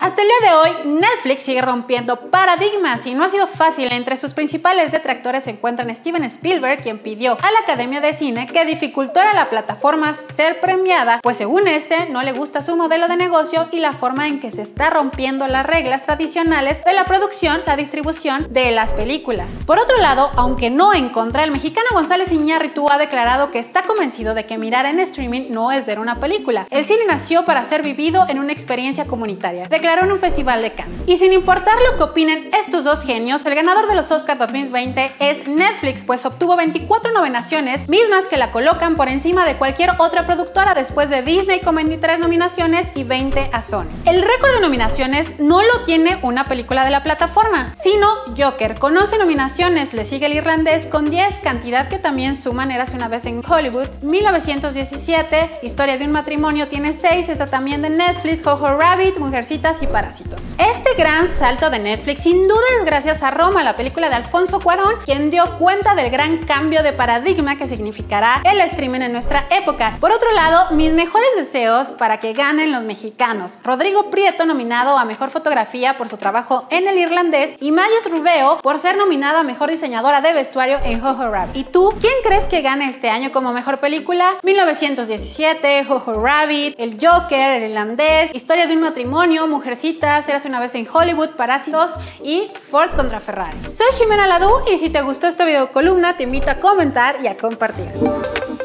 Hasta el día de hoy, Netflix sigue rompiendo paradigmas y no ha sido fácil. Entre sus principales detractores se encuentran Steven Spielberg, quien pidió a la Academia de Cine que dificultara a la plataforma ser premiada, pues según este no le gusta su modelo de negocio y la forma en que se está rompiendo las reglas tradicionales de la producción, la distribución de las películas. Por otro lado, aunque no en contra, el mexicano González Iñárritu ha declarado que está convencido de que mirar en streaming no es ver una película. El cine nació para ser vivido en una experiencia comunitaria, declaró en un festival de Cannes. Y sin importar lo que opinen estos dos genios, el ganador de los Oscars 2020 es Netflix, pues obtuvo 24 nominaciones, mismas que la colocan por encima de cualquier otra productora después de Disney con 23 nominaciones y 20 a Sony. El récord de nominaciones no lo tiene una película de la plataforma, sino Joker, con 11 nominaciones. Le sigue El Irlandés con 10, cantidad que también suman Érase una vez en Hollywood. 1917, Historia de un matrimonio, tiene 6, está también de Netflix. Jojo Rabbit, Mujercitas y Parásitos. Este gran salto de Netflix sin duda es gracias a Roma, la película de Alfonso Cuarón, quien dio cuenta del gran cambio de paradigma que significará el streaming en nuestra época. Por otro lado, mis mejores deseos para que ganen los mexicanos. Rodrigo Prieto, nominado a Mejor Fotografía por su trabajo en El Irlandés, y Mayes Rubeo por ser nominada a Mejor Diseñadora de Vestuario en Jojo Rabbit. ¿Y tú, quién crees que gane este año como mejor película? 1917, Jojo Rabbit, El Joker, El Irlandés, Historia de un matrimonio, Mujercitas, Érase una vez en Hollywood, Parásitos y Ford contra Ferrari. Soy Jimena Ladú y si te gustó esta video columna te invito a comentar y a compartir.